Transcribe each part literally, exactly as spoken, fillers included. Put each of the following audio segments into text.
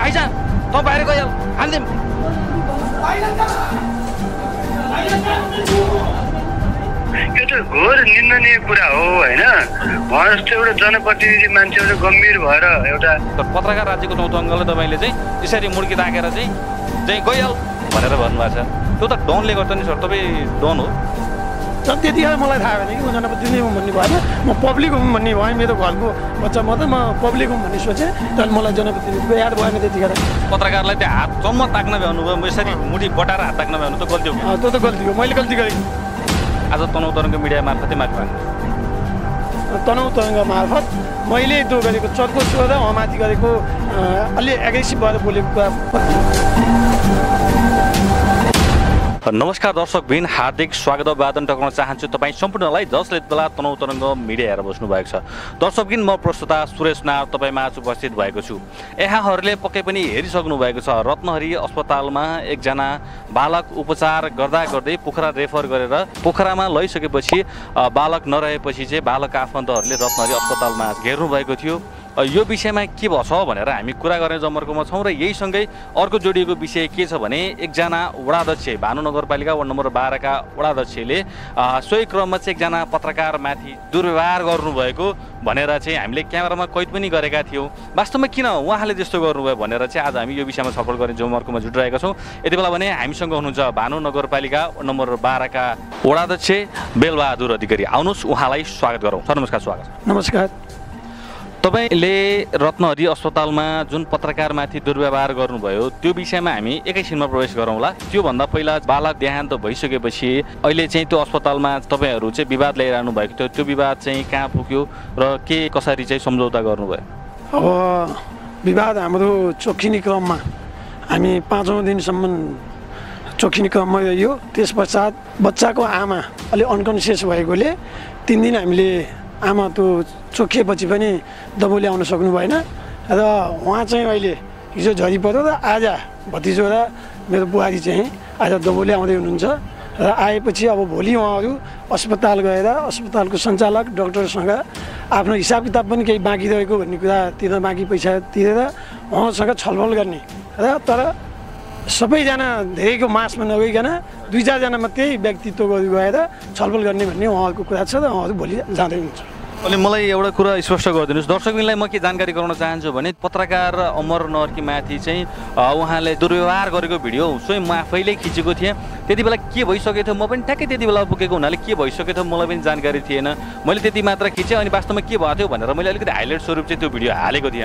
आइज तँ बाहिर गइहाल हाल्दिम यो त घोर निन्दनीय कुरा हो होइन उहाँ जस्तो एउटा जनप्रतिनिधि मान्छे एउटा गम्भीर भएर एउटा पत्रकार राज्यको चौथो अङ्गले तपाईँले चाहिँ यसरी मुड्की ताकेर चाहिँ चाहिँ गइहाल भनेर भन्नुभएको छ त्यो त डनले गर्छ नि सर तपाईँ डन हो त्यतिखेर मलाई थाहा भएन कि म जनप्रतिनिधि हुँ भन्ने भएन म पब्लिक हुँ भन्ने भयो मेरो घरको बच्चा म त म पब्लिक हुँ भन्ने सोचेँ तर मलाई जनप्रतिनिधिको याद भएन त्यतिखेर पत्रकारलाई त्यो हातसम्म ताक्न भ्याउनुभयो यसरी मुठी बटाएर हात ताक्न भ्याउनु त गल्ती हो त्यो त गल्ती हो मैले गल्ती गरेँ आज तनहु तरङ्ग मिडिया मार्फतै माथि पार्नु तनहु तरङ्ग मार्फत मैले त्यो गरेको चर्को स्वर र अमाथि गरेको अलि एग्रेसिभ भएर बोलेको कुरा नमस्कार दर्शकबिन हार्दिक स्वागत अभिवादन टक्राउन चाहन्छु तपाईँ सम्पूर्णलाई जसले बेला तनहु तरङ्ग मिडिया हेरेर बस्नु भएको छ दर्शकबिन म प्रस्तुता सुरेश नाथ तपाईँमा आज उपस्थित भएको छु यहाँहरूले पक्कै पनि हेरिसक्नु भएको छ रत्नहरी अस्पतालमा एकजना बालक उपचार गर्दा गर्दै पोखरा रेफर गरेर पोखरामा लैसकेपछि बालक नरहेपछि चाहिँ बालक आफन्तहरूले रत्नहरी अस्पतालमा घेर्नु भएको थियो यो विषयमा के भछ भनेर हामी कुरा गर्ने जमर्कोमा छौँ र यही सँगै अर्को जोडिएको विषय के छ भने एकजना वडाध्यक्ष भानु नगरपालिका वार्ड नम्बर बाह्रका वडाध्यक्षले सोही क्रममा चाहिँ एकजना पत्रकारमाथि दुर्व्यवहार गर्नुभएको भनेर चाहिँ हामीले क्यामेरामा कैद पनि गरेका थियौँ वास्तवमा किन उहाँले त्यस्तो गर्नुभयो भनेर चाहिँ आज हामी यो विषयमा छलफल गर्ने जमर्कोमा जुटिरहेका छौँ यति बेला भने हामीसँग हुनुहुन्छ भानु नगरपालिका वार्ड नम्बर बाह्रका वडाध्यक्ष बेलबहादुर अधिकारी आउनुहोस् उहाँलाई स्वागत गरौँ सर नमस्कार स्वागत नमस्कार तपाईँले रत्नहरी अस्पतालमा जुन पत्रकारमाथि दुर्व्यवहार गर्नुभयो त्यो विषयमा हामी एकैछिनमा प्रवेश गरौँला त्योभन्दा पहिला बालक देहान्त भइसकेपछि अहिले चाहिँ त्यो अस्पतालमा तपाईँहरू चाहिँ विवाद ल्याइरहनु भएको थियो त्यो विवाद चाहिँ कहाँ पुग्यो र के कसरी चाहिँ सम्झौता गर्नुभयो अब विवाद हाम्रो चोखिने क्रममा हामी पाँचौँ दिनसम्म चोखिने क्रममा रह्यो त्यस पश्चात बच्चाको आमा अलि अनकन्सियस भएकोले तिन दिन हामीले आमा त्यो चोखिएपछि पनि दबाउ ल्याउन सक्नु भएन र उहाँ चाहिँ अहिले हिजो झरी पऱ्यो र आज भतिजो र मेरो बुहारी चाहिँ आज दबाउ ल्याउँदै हुनुहुन्छ र आएपछि अब भोलि उहाँहरू अस्पताल गएर अस्पतालको सञ्चालक डक्टरसँग आफ्नो हिसाब किताब पनि केही बाँकी रहेको भन्ने कुरा तिर्न बाँकी पैसा तिरेर उहाँसँग छलफल गर्ने र तर सबैजना धेरैको मासमा नगइकन दुई चारजना मात्रै व्यक्तित्वहरू गएर छलफल गर्ने भन्ने उहाँहरूको कुरा छ र उहाँहरू भोलि जाँदै हुन्छ अनि मलाई एउटा कुरा स्पष्ट गरिदिनुहोस् दर्शकलाई म के जानकारी गराउन चाहन्छु भने पत्रकार अमर नर्की माथि चाहिँ उहाँले दुर्व्यवहार गरेको भिडियो स्वयं म आफैले खिचेको थिएँ त्यति बेला के भइसकेको थियो म पनि ठ्याक्कै त्यति बेला पुगेको हुनाले के भइसकेको थियो मलाई पनि जानकारी थिएन मैले त्यति मात्र खिचेँ अनि वास्तवमा के भएको थियो भनेर मैले अलिकति हाइलाइट स्वरूप चाहिँ त्यो भिडियो हालेको थिएँ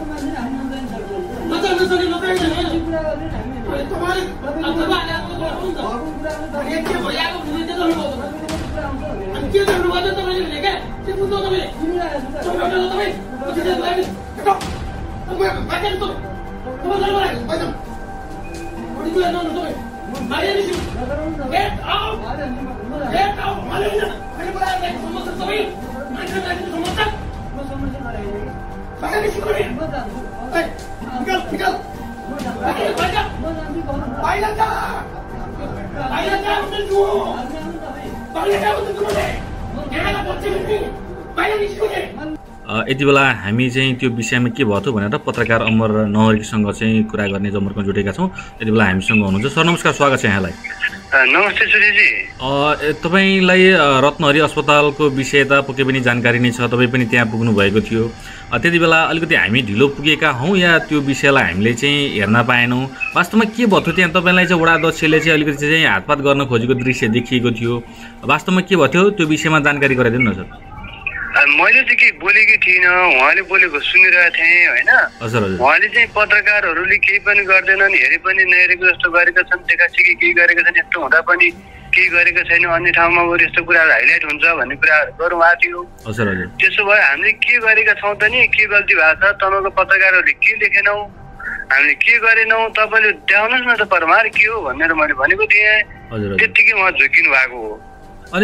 यति बेला हामी चाहिँ त्यो विषयमा के भयो भनेर पत्रकार अमर नहरीसँग चाहिँ कुरा गर्ने जमर्कोमा जुटेका छौँ यति बेला हामीसँग हुनुहुन्छ सर नमस्कार स्वागत छ यहाँलाई नमस्ते सुरेशजी तपाईँलाई रत्नहरी अस्पतालको विषय त पक्कै पनि जानकारी नै छ तपाईँ पनि त्यहाँ पुग्नु भएको थियो त्यति बेला अलिकति हामी ढिलो पुगेका हौँ या त्यो विषयलाई हामीले चाहिँ हेर्न पाएनौँ वास्तवमा के भयो थियो त्यहाँ तपाईँलाई चाहिँ वडाध्यक्षले चाहिँ अलिकति चाहिँ हातपात गर्न खोजेको दृश्य देखिएको थियो वास्तवमा के भयो थियो त्यो विषयमा जानकारी गराइदिनु न सर मैले चाहिँ केही बोलेकै थिइनँ उहाँले बोलेको सुनिरहेको थिएँ होइन उहाँले चाहिँ पत्रकारहरूले केही पनि गर्दैनन् हेरे पनि नहेरेको जस्तो गरेका छन् देखासेखी केही गरेका छन् यस्तो हुँदा पनि केही गरेको छैन अन्य ठाउँमा गएर यस्तो कुराहरू हाइलाइट हुन्छ भन्ने कुरा गरौँ आएको थियो त्यसो भए हामीले के गरेका छौँ त नि के गल्ती भएको छ तनहुँको पत्रकारहरूले के लेखेनौँ हामीले के गरेनौँ तपाईँले देखाउनुहोस् न त परमार के हो भनेर मैले भनेको थिएँ त्यत्तिकै उहाँ झुकिनु भएको हो अनि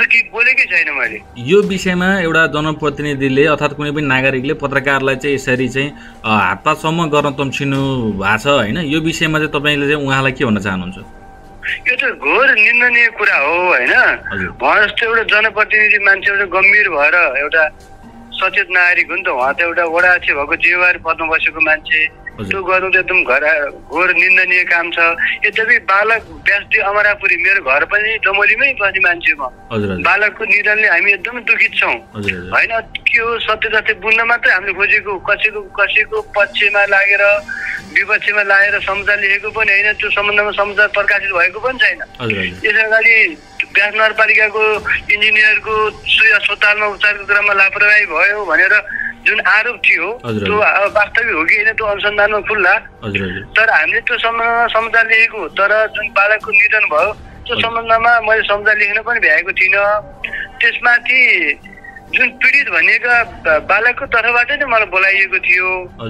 यो विषयमा एउटा जनप्रतिनिधिले अर्थात् कुनै पनि नागरिकले पत्रकारलाई चाहिँ यसरी चाहिँ हातपातसम्म गर्न तम्सिनु भएको छ होइन यो विषयमा चाहिँ तपाईँले चाहिँ उहाँलाई के भन्न चाहनुहुन्छ यो त घोर निन्दनीय कुरा हो होइन उहाँ जस्तो एउटा जनप्रतिनिधि मान्छे एउटा गम्भीर भएर एउटा सचेत नागरिक हो नि त उहाँ त एउटा वडा अध्यक्ष भएको जिम्मेवारी पदमा बसेको मान्छे त्यो गर्नु त एकदम घर घोर निन्दनीय काम छ। यद्यपि बालक व्यासदी अमरापुरी मेरो घर पनि डमोलीमै बस्ने मान्छे म बालकको निधनले हामी एकदमै दुखित छौँ होइन के हो सत्य तथ्य बुझ्न मात्रै हामीले खोजेको कसैको कसैको पक्षमा लागेर विपक्षमा लागेर समाचार लेखेको पनि होइन त्यो सम्बन्धमा समाचार प्रकाशित भएको पनि छैन। यस अगाडि व्यास नगरपालिकाको इन्जिनियरको सुई अस्पतालमा उपचारको क्रममा लापरवाही भयो भनेर जुन आरोप थियो त्यो वास्तविक हो कि होइन त्यो अनुसन्धानमा खुल्ला। तर हामीले त्यो सम्बन्धमा समाचार लेखेको तर जुन बालकको निधन भयो त्यो सम्बन्धमा मैले समाचार लेख्न पनि भ्याएको थिइनँ। त्यसमाथि जुन पीडित भनिएका बालकको तर्फबाट नै मलाई बोलाइएको थियो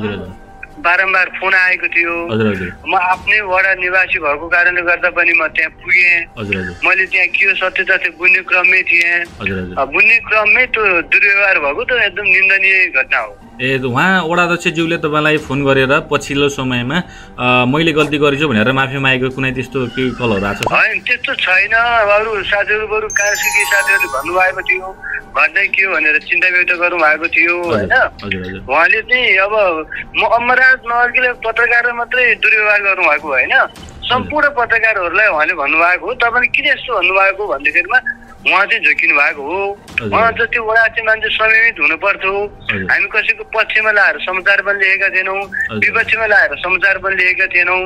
बारम्बार फोन आएको थियो। म आफ्नै वडा निवासी भएको कारणले गर्दा पनि म त्यहाँ पुगेँ। मैले त्यहाँ के हो सत्य तथ्य बुझ्ने क्रममै थिएँ। बुझ्ने क्रममै त्यो दुर्व्यवहार भएको त एकदम निन्दनीय घटना हो। ए उहाँ वडा अध्यक्षज्यूले तपाईँलाई फोन गरेर पछिल्लो समयमा मैले गल्ती गरेछु भनेर माफी मागेको कुनै त्यस्तो केही कलहरू आएको छ? होइन त्यस्तो छैन। अरू साथीहरू बरु कास्की साथीहरूले भन्नुभएको थियो घटना के हो भनेर चिन्ता व्यक्त गर्नु भएको थियो होइन। उहाँले चाहिँ अब म अमरराज नगरले पत्रकार मात्रै दुर्व्यवहार गर्नुभएको होइन सम्पूर्ण पत्रकारहरूलाई उहाँले भन्नुभएको हो। तपाईँले किन यस्तो भन्नुभएको भन्दाखेरिमा उहाँ चाहिँ झुकिनु भएको हो। उहाँ जति वडा चाहिँ मान्छे संयमित हुनु पर्थ्यो। हामी कसैको पक्षमा लाएर समाचार पनि लेखेका थिएनौँ विपक्षमा लाएर समाचार पनि लेखेका थिएनौँ।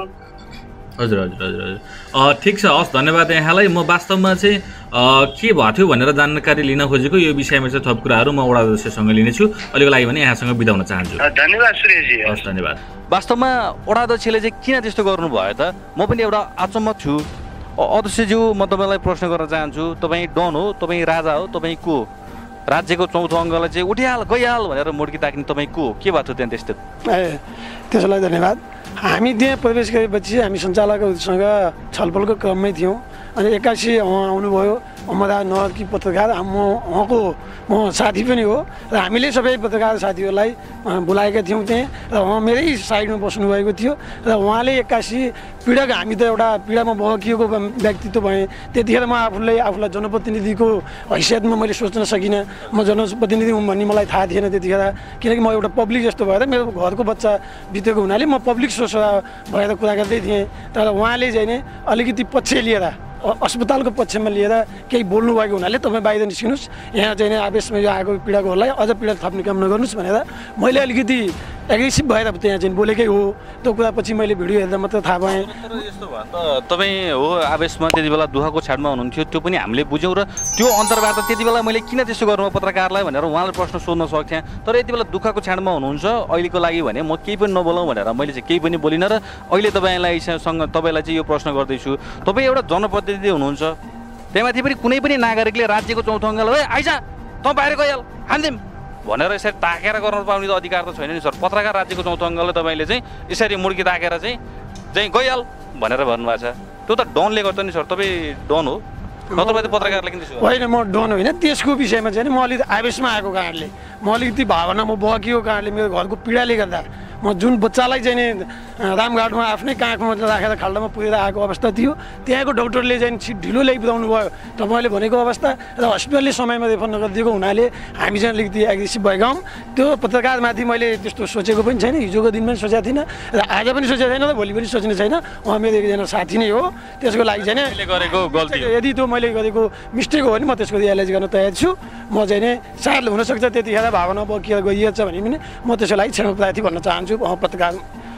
हजुर हजुर हजुर हजुर ठिक छ हस् धन्यवाद यहाँलाई। म वास्तवमा चाहिँ के भएको थियो भनेर जानकारी लिन खोजेको यो विषयमा चाहिँ थप कुराहरू म वडा अध्यक्षसँग लिनेछु। अहिलेको लागि भने यहाँसँग बिदा हुन चाहन्छु। धन्यवाद सुरेशजी। हस् धन्यवाद। वास्तवमा वडा अध्यक्षले चाहिँ किन त्यस्तो गर्नुभयो त म पनि एउटा अचम्म छु। अध्यक्षज्यू म तपाईँलाई प्रश्न गर्न चाहन्छु तपाईँ डन हो तपाईँ राजा हो तपाईँ को राज्यको चौथो अङ्गलाई चाहिँ उठिहाल गइहाल भनेर मुड्की ताक्ने तपाईँ को के भएको थियो त्यहाँ त्यस्तो? ए त्यसलाई धन्यवाद। हामी त्यहाँ प्रवेश गरेपछि हामी सञ्चालकहरूसँग छलफलको क्रममै थियौँ अनि एक्कासी उहाँ आउनुभयो अमरराज नगरकी पत्रकार म उहाँको म साथी पनि हो र हामीले सबै पत्रकार साथीहरूलाई बोलाएका थियौँ त्यहाँ र उहाँ मेरै साइडमा बस्नुभएको थियो र उहाँले एक्कासी पीडक हामी त एउटा पीडामा बहकिएको व्यक्तित्व भएँ। त्यतिखेर म आफूलाई आफूलाई जनप्रतिनिधिको हैसियतमा मैले सोच्न सकिनँ। म जनप्रतिनिधि हुँ भन्ने मलाई थाहा थिएन त्यतिखेर किनकि म एउटा पब्लिक जस्तो भएर मेरो घरको बच्चा बितेको हुनाले म पब्लिक सोच भएर कुरा गर्दै थिएँ। तर उहाँले चाहिँ नि अलिकति पक्ष लिएर अस्पतालको पक्षमा लिएर केही बोल्नु भएको हुनाले तपाईँ बाहिर निस्किनुहोस् यहाँ चाहिँ आवेशमा यो आएको पीडाकोहरूलाई अझ पीडा थप्ने काम नगर्नुहोस् भनेर मैले अलिकति एग्रेसिभ भएर त्यहाँ चाहिँ बोलेकै हो। त्यो कुरा पछि मैले भिडियो हेर्दा मात्र थाहा पाएँ। यस्तो भयो त तपाईँ हो आवेशमा त्यति बेला दुःखको छाडमा हुनुहुन्थ्यो त्यो पनि हामीले बुझ्यौँ र त्यो अन्तर्वार्ता त्यति बेला मैले किन त्यसो गर्नु पत्रकारलाई भनेर उहाँलाई प्रश्न सोध्न सक्थेँ। तर यति बेला दुःखको छाडमा हुनुहुन्छ अहिलेको लागि भने म केही पनि नबोलाउँ भनेर मैले चाहिँ केही पनि बोलिनँ र अहिले तपाईँलाई सँग तपाईँलाई चाहिँ यो प्रश्न गर्दैछु। तपाईँ एउटा जनप्रतिनिधि हुनुहुन्छ त्यहीमाथि पनि कुनै पनि नागरिकले राज्यको चौथो अङ्गलाई आइज तँ बाहिर गइहाल हान्दिम भनेर यसरी ताकेर गर्न पाउने त अधिकार त छैन नि सर। पत्रकार राज्यको चौथो अङ्गले तपाईँले चाहिँ यसरी मुड्की ताकेर चाहिँ चाहिँ गइहाल भनेर भन्नुभएको छ त्यो त डनले गर्छ नि सर। तपाईँ डन हो न तपाईँ त पत्रकारले किन त्यसो? होइन म डन होइन त्यसको विषयमा चाहिँ म अलिकति आवेशमा आएको कारणले म अलिकति भावना म बहकिएको कारणले मेरो घरको पीडाले गर्दा म जुन बच्चालाई चाहिँ नि रामघाटमा आफ्नै काखमा राखेर खाल्डामा पुगेर आएको अवस्था थियो त्यहाँको डाक्टरले चाहिँ छिट ढिलो ल्याइपुऱ्याउनु भयो तपाईँले भनेको अवस्था र हस्पिटलले समयमा रेफर नगरिदिएको हुनाले हामी चाहिँ अलिकति एग्रेसिभ भएका हौँ। त्यो पत्रकारमाथि मैले त्यस्तो सोचेको पनि छैन हिजोको दिन पनि सोचेको थिइनँ र आज पनि सोचेको छैन र भोलि पनि सोच्ने छैन। उहाँ मेरो एकजना साथी नै हो त्यसको लागि चाहिँ गरेको गल्ती यदि त्यो मैले गरेको मिस्टेक हो भने म त्यसको रियलाइज गर्न तयार छु। म चाहिँ नि सायद हुनसक्छ त्यतिखेर भावना बकिएर गइएको छ भने पनि म त्यसको लागि क्षमा प्रार्थी भन्न चाहन्छु पत्रकार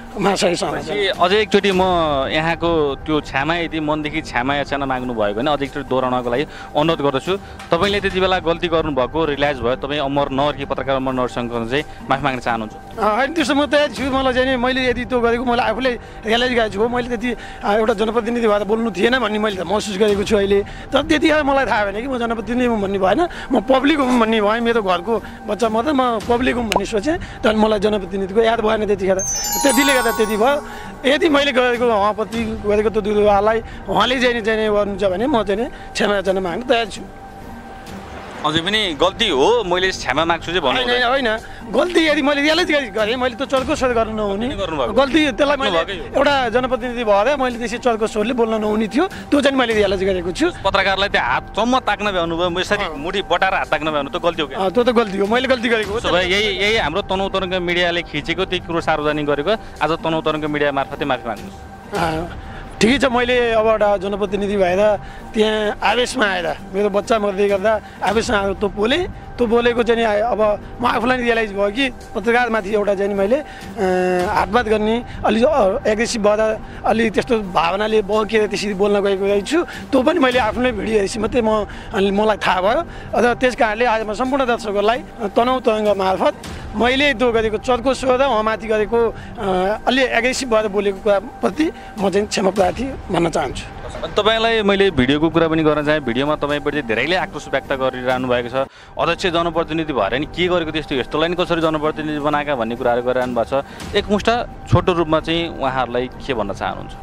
महाशयसँग। अझै एकचोटि म यहाँको त्यो क्षमा यदि मनदेखि क्षमा याचना माग्नु भयो भने अझै एकचोटि दोहोऱ्याउनको लागि अनुरोध गर्दछु। तपाईँले त्यति बेला गल्ती गर्नुभएको रियलाइज भयो तपाईँ अमर नगरकी पत्रकार अमर नगरसँग चाहिँ माफी माग्न चाहनुहुन्छ? होइन त्यस्तो म तयार छु। मलाई चाहिँ मैले यदि त्यो गरेको मलाई आफूले रियलाइज गरेको छु मैले त्यति एउटा जनप्रतिनिधि भएर बोल्नु थिएन भन्ने मैले त महसुस गरेको छु अहिले। तर त्यतिखेर मलाई थाहा भएन कि म जनप्रतिनिधि हुँ भन्ने भएन म पब्लिक हुँ भन्ने भएँ। मेरो घरको बच्चा मात्रै म पब्लिक हुँ भन्ने सोचेँ तर मलाई जनप्रतिनिधिको याद भएन त्यतिखेर त्यतिले गर्दा त्यति भयो। यदि मैले गरेको उहाँप्रति गरेको त्यो दुर्व्यवहारलाई उहाँले चाहिँ चाहिँ गर्नुहुन्छ भने म चाहिँ क्षमा याचना माग्न तयार छु। अझै पनि गल्ती हो मैले क्षमा माग्छु चाहिँ भन्नु होइन होइन गल्ती यदि मैले रियलाइज गरेँ मैले त चर्को स्वर गर्नु नहुने गल्ती त्यसलाई मैले एउटा जनप्रतिनिधि भएर मैले त्यसै चर्को स्वरले बोल्न नहुने थियो त्यो चाहिँ मैले रियलाइज गरेको छु पत्रकारलाई त्यो हातसम्म ताक्न भ्याउनु भयो यसरी मुठी बटाएर हात ताक्न भ्याउनु त गल्ती हो क्या त्यो त गल्ती हो मैले गल्ती गरेको हो यही यही हाम्रो तनहुँ तरङ्ग मिडियाले खिचेको त्यही कुरो सार्वजनिक गरेको आज तनहुँ तरङ्ग मिडिया मार्फतै माफी माग्नुहोस् ठिकै छ मैले अब एउटा जनप्रतिनिधि भएर त्यहाँ आवेशमा आएर मेरो बच्चा मर्दै गर्दा आवेशमा आएर त्यो बोलेँ त्यो बोलेको चाहिँ अब म आफूलाई रियलाइज भयो कि पत्रकारमाथि एउटा चाहिँ मैले हातपात गर्ने अलि एग्रेसिभ भएर अलि त्यस्तो भावनाले बहकेर त्यसरी बोल्न गएको रहेछु त्यो पनि मैले आफ्नै भिडियो हेरेपछि मात्रै म मलाई थाहा भयो र त्यस कारणले आज म सम्पूर्ण दर्शकहरूलाई तनहुँ तरङ्ग मार्फत मैले त्यो गरेको चर्को स्वर र उहाँमाथि गरेको अलि एग्रेसिभ भएर बोलेको कुराप्रति म चाहिँ क्षमा प्रार्थी भन्न चाहन्छु तपाईँलाई मैले भिडियोको कुरा पनि गर्न चाहेँ भिडियोमा तपाईँप्रति धेरैले आक्रोश व्यक्त गरिरहनु भएको छ अध्यक्ष जनप्रतिनिधि भएर नि के गरेको त्यस्तो यस्तोलाई नि कसरी जनप्रतिनिधि बनाएका भन्ने कुराहरू गरिरहनु भएको छ एकमुष्ट छोटो रूपमा चाहिँ उहाँहरूलाई के भन्न चाहनुहुन्छ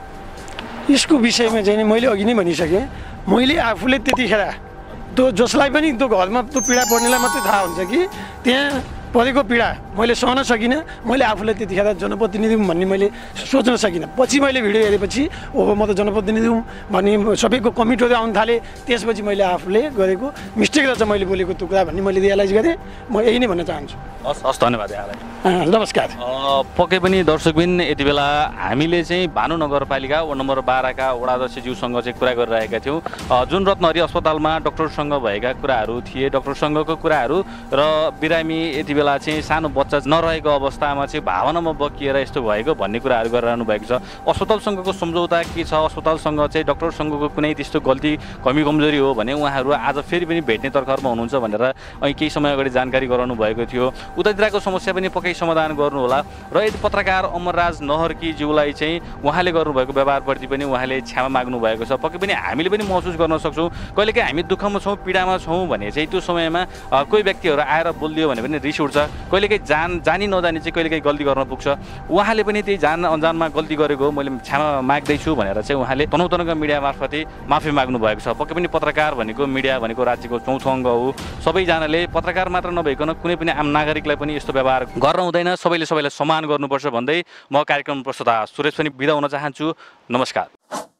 यसको विषयमा चाहिँ मैले अघि नै भनिसकेँ मैले आफूले त्यतिखेर त्यो जसलाई पनि त्यो घरमा त्यो पीडा पर्नेलाई मात्रै थाहा हुन्छ कि त्यहाँ परेको पीडा मैले सहन सकिनँ मैले आफूलाई त्यतिखेर जनप्रतिनिधि हुँ भन्ने मैले सोच्न सकिनँ पछि मैले भिडियो हेरेपछि ओहो म त जनप्रतिनिधि हुँ भन्ने सबैको कमिटहरू आउनु थालेँ त्यसपछि मैले आफूले गरेको मिस्टेक रहेछ मैले बोलेको त्यो कुरा भन्ने मैले रियलाइज गरेँ म यही नै भन्न चाहन्छु हस् हस् धन्यवाद यहाँलाई नमस्कार पक्कै पनि दर्शकबिन यति बेला हामीले चाहिँ भानु नगरपालिका वार्ड नम्बर बाह्रका वडाध्यक्षज्यूसँग चाहिँ कुरा गरिरहेका थियौँ जुन रत्नहरी अस्पतालमा डक्टरसँग भएका कुराहरू थिए डक्टरसँगको कुराहरू र बिरामी यति बेला चाहिँ सानो बच्चा नरहेको अवस्थामा चाहिँ भावनामा बकिएर यस्तो भएको भन्ने कुराहरू गरिरहनु भएको छ अस्पतालसँगको सम्झौता के छ अस्पतालसँग चाहिँ डक्टरसँगको कुनै त्यस्तो गल्ती कमी कमजोरी हो भने उहाँहरू आज फेरि पनि भेट्ने तर्खरमा हुनुहुन्छ भनेर अहिले केही समय अगाडि जानकारी गराउनु भएको थियो उतातिरको समस्या पनि पक्कै समाधान गर्नुहोला र यदि पत्रकार अमरराज नहर्कीज्यूलाई चाहिँ उहाँले गर्नुभएको व्यवहारप्रति पनि उहाँले क्षमा माग्नु भएको छ पक्कै पनि हामीले पनि महसुस गर्न सक्छौँ कहिलेकाहीँ हामी दुःखमा छौँ पीडामा छौँ भने चाहिँ त्यो समयमा कोही व्यक्तिहरू आएर बोलिदियो भने पनि रिस उठ्छ कहिलेकाहीँ जान जानी नजानी चाहिँ कहिलेकाहीँ गल्ती गर्न पुग्छ उहाँले पनि त्यही जान अनजानमा गल्ती गरेको मैले क्षमा माग्दैछु भनेर चाहिँ उहाँले तनहुँ तरङ्ग मिडिया मार्फतै माफी माग्नु भएको छ पक्कै पनि पत्रकार भनेको मिडिया भनेको राज्यको चौथो अङ्ग हो सबैजनाले पत्रकार मात्र नभइकन कुनै पनि आम नागरिकलाई पनि यस्तो व्यवहार गर्न हुँदैन सबैले सबैलाई सम्मान गर्नुपर्छ भन्दै म कार्यक्रम प्रस्तुता सुरेश पनि बिदा हुन चाहन्छु नमस्कार।